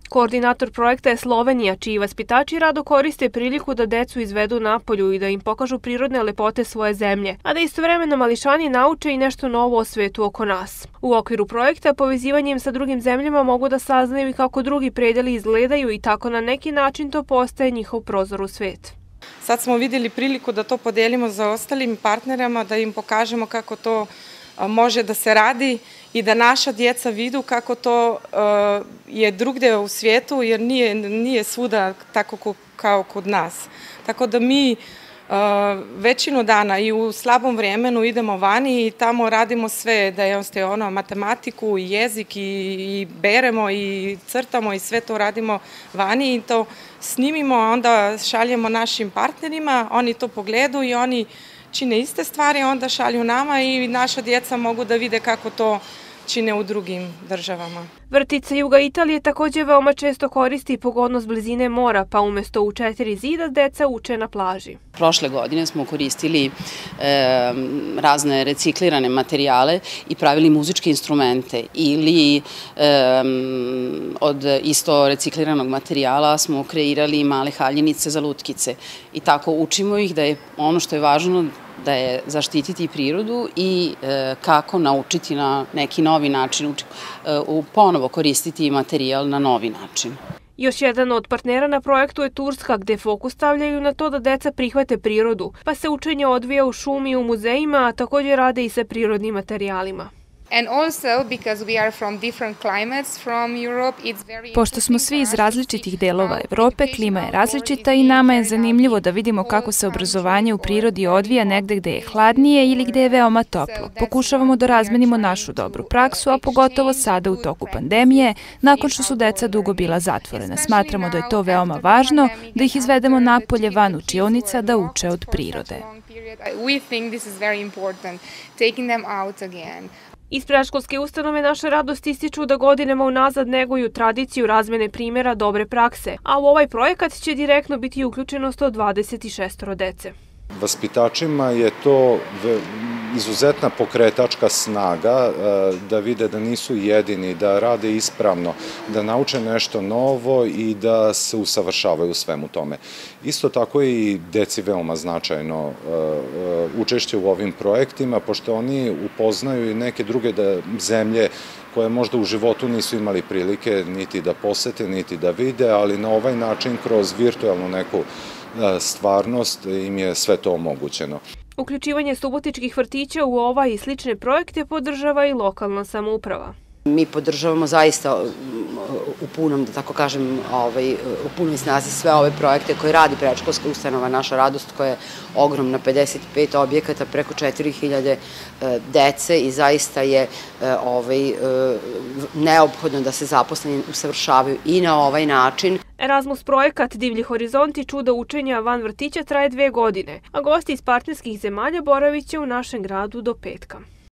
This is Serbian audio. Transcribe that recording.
Koordinator projekta je Slovenija, čiji vaspitači rado koriste priliku da decu izvedu napolju i da im pokažu prirodne lepote svoje zemlje, a da istovremeno mališani nauče i nešto novo o svetu oko nas. U okviru projekta povezivanjem sa drugim zemljama mogu da saznaju i kako drugi predeli izgledaju i tako na neki način to postaje njihov prozor u svet. Sad smo vidjeli priliku da to podelimo za ostalim partnerama, da im pokažemo kako to može da se radi i da naša djeca vidu kako to je drugdje u svijetu, jer nije svuda tako kao kod nas. Tako da mi većinu dana i u slabom vremenu idemo vani i tamo radimo sve, da je matematiku i jezik i beremo i crtamo i sve to radimo vani i to snimimo, a onda šaljemo našim partnerima, oni to pogledaju i oni čine iste stvari, onda šalju nama i naša djeca mogu da vide kako to čine u drugim državama. Vrtić sa juga Italije također veoma često koristi pogodnost blizine mora, pa umjesto u 4 zida deca uče na plaži. Prošle godine smo koristili razne reciklirane materijale i pravili muzičke instrumente ili od isto recikliranog materijala smo kreirali male haljinice za lutkice i tako učimo ih da je ono što je važno da je zaštititi prirodu i kako naučiti na neki novi način, ponovo koristiti materijal na novi način. Još jedan od partnera na projektu je Turska, gde fokus stavljaju na to da deca prihvate prirodu, pa se učenje odvija u šumi i u muzejima, a također rade i sa prirodnim materijalima. Pošto smo svi iz različitih delova Evrope, klima je različita i nama je zanimljivo da vidimo kako se obrazovanje u prirodi odvija negde gde je hladnije ili gde je veoma toplo. Pokušavamo da razmenimo našu dobru praksu, a pogotovo sada u toku pandemije, nakon što su deca dugo bila zatvorena. Smatramo da je to veoma važno, da ih izvedemo napolje van učionica da uče od prirode. Iz predškolske ustanove Naša radost ističu da godinama unazad neguju tradiciju razmene primjera dobre prakse, a u ovaj projekat će direktno biti uključeno 126 dece. Vaspitačima je to izuzetna pokretačka snaga da vide da nisu jedini, da rade ispravno, da nauče nešto novo i da se usavršavaju u svemu tome. Isto tako je i deci veoma značajno učešće u ovim projektima, pošto oni upoznaju i neke druge zemlje koje možda u životu nisu imali prilike niti da posete, niti da vide, ali na ovaj način kroz virtualnu neku stvarnost im je sve to omogućeno. Uključivanje subotičkih vrtića u ovaj i slične projekte podržava i lokalna samouprava. Mi podržavamo zaista u punom, da tako kažem, u punoj snazi sve ove projekte koje radi predškolska ustanova Naša radost, koja je ogromna, 55 objekata, preko 4000 dece i zaista je neophodno da se zaposleni usavršavaju i na ovaj način. Erasmus projekat Divlji horizonti čuda učenja van vrtića traje 2 godine, a gosti iz partnerskih zemalja boravit će u našem gradu do petka.